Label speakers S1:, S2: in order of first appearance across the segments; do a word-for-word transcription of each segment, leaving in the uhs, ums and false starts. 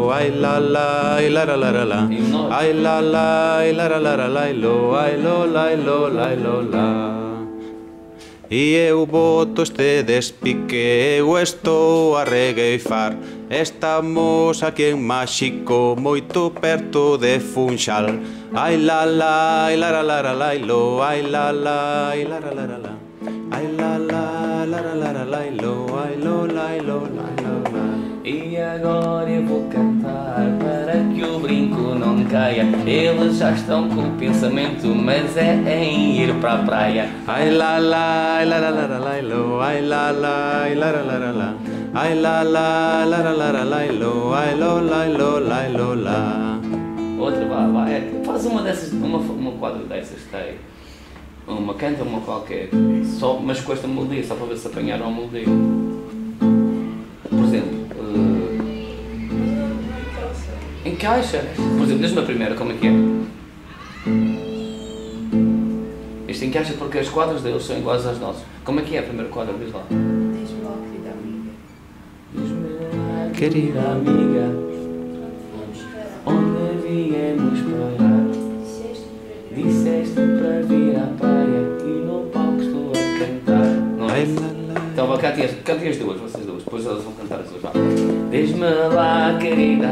S1: lo, ai la la, ai la la la la, ai la la, ai la la la la, lo, ai lo, la lo, la lo, la. E eu boto este despique, eu estou a regueifar. Estamos aquí en Máxico, moito perto de Funchal. Ai la la, ai la la la la, lo, ai la la, ai la la la la, ai la la, la la la la, lo, ai lo, la lo, la lo, la.
S2: E agora eu vou cantar para que o brinco não caia. Eles já estão com o pensamento, mas é em ir para a praia.
S1: Ai la la, ai la la la la, lo, ai la la, ai la la la la, ai la la, la la la la, lo, ai lo, la lo, la lo, la.
S2: Outra, vá, vá, é, faz uma dessas, uma, uma quadra dessas, tem. Uma, canta uma qualquer, só, mas com esta melodia, só para ver se apanharam a melodia. Por exemplo, encaixa. Por exemplo, diz-me a primeira, como é que é? Isto encaixa porque as quadras deles são iguais às nossas. Como é que é a primeira quadra? Diz lá.
S3: Diz-me lá, querida amiga.
S2: Diz-me lá, querida amiga, onde viemos parar? Disseste para vir à praia e no palco estou a cantar. Não é? Então, vá, cante as, cante as duas, vocês duas. Depois elas vão cantar as duas. Vá. Diz-me lá, querida.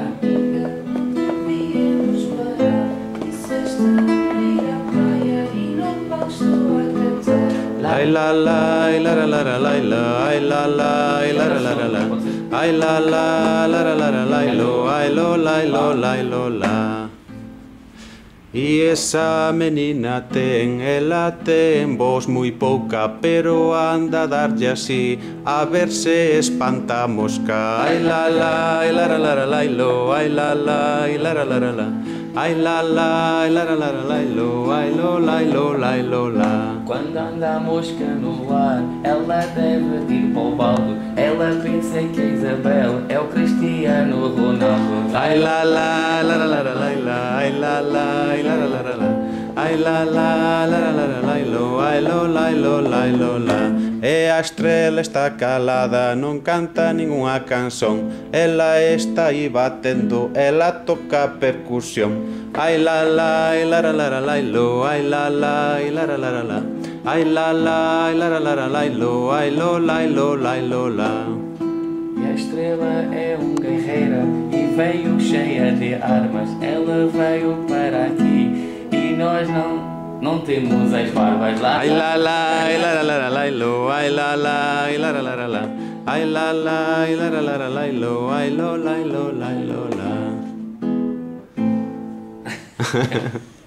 S1: Ai la la, ai la la la la, ai la la, ai la la la la, ai la la, la la la la, lo, ai lo, la lo, la lo, la. E esa menina ten, ela ten voz moi pouca, pero anda a darlle así, a ver se espanta a mosca. Ai la la, ai la la la la, lo, ai la la, ai la la la la, ai la la, ai la la la la, lo, ai lo, la lo, la lo, la.
S2: Quando anda a mosca no ar, ela deve ir para o baldo. Ela pensa que a Isabel é o Cristiano Ronaldo.
S1: Ai la la, la la la la la, ai la la, ai la la la la, ai la la, la la la la, lo, ai lo, la lo, la lo, la. E a estrela está calada, non canta ningunha canción. Ela está aí batendo, ela toca percusión. Ai la la, ai la la la la, lo, ai la la, ai la la la la, ai la la, ai la la la la, lo, ai lo, la lo, la lo, la.
S2: E a estrela é um guerreira e veio cheia de armas. Ela veio para aqui e nós não... Não temos as barbas lá.
S1: Ai la la, ai la la la la, lo, ai la la, ai la la la la, ai la la, ai la la la la, lo, ai lo, la lo, la lo, la.